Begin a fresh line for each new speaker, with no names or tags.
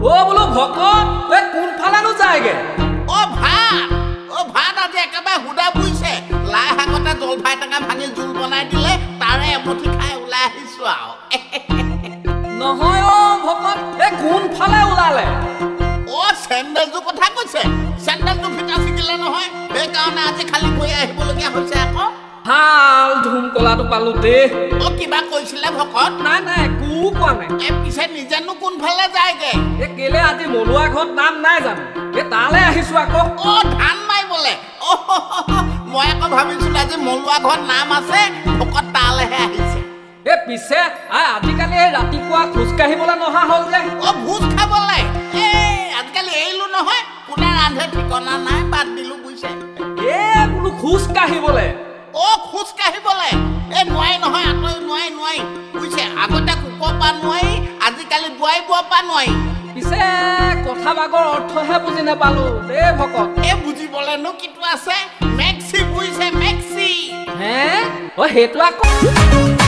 ও বোলো ভকত এ কোনফালেনো যায়গে
ও ভাত আজি একেবাৰে হুদা বুইছে লাই শাকতে জলফাই টেঙা ভাঙি জোল বনাই দিলে তাৰে এমুঠি খাই ওলাই আহিছো আৰু
নহয় অ ভকত এ কোনফালে ওলালে
অ চেণ্ডেলযোৰ কথা কৈছে চেণ্ডেলটো ফিটা ছিগিলে নহয় সেইকাৰণে আজি খালি গৈ আহিবলগীয়া হৈছে আকৌ
ভাল ধুম কলাটো পালো দে
অ কিবা কৈছিলে ভকত
নাই নাই একো কোৱা নাই
এ পিছে নিজেনো কোনফালে যায়গে
এ কেলে আজি মলুৱা ঘৰত নাম নাই জানো এ তালৈ আহিছো আকৌ
অ ধান মাৰিবলে মই আকৌ ভাবিছিলো আজি মলুৱা ঘৰত নাম আছে ভকত তালৈহে আহিছে
এ পিছে আজিকালি এই ৰাতিপুৱা খোজকাঢ়িবলৈ নহা হ'ল যে
অ ভোজ খাবলে আজিকালি এৰিলো নহয় কোনে ৰান্ধে ঠিকনা নাই বাদ দিলো বুইছে
এ বোলো খোজকাঢ়িবলৈ
অ খোজকাঢ়িবলে এই নোৱাৰি নহয় আঁতৰি নোৱাৰি বুইছে আগতে কুকুৰ পৰা নোৱাৰি আজিকালি বোৱাই বোৱা পৰা নোৱাৰি
পিছে কথা ভাগৰ অৰ্থহে বুজি নাপালো দে ভকত
এই বুজিবলেনো কিটো আছে মেক্সি বুইছে মেক্সি
হে অ সেইটো আকৌ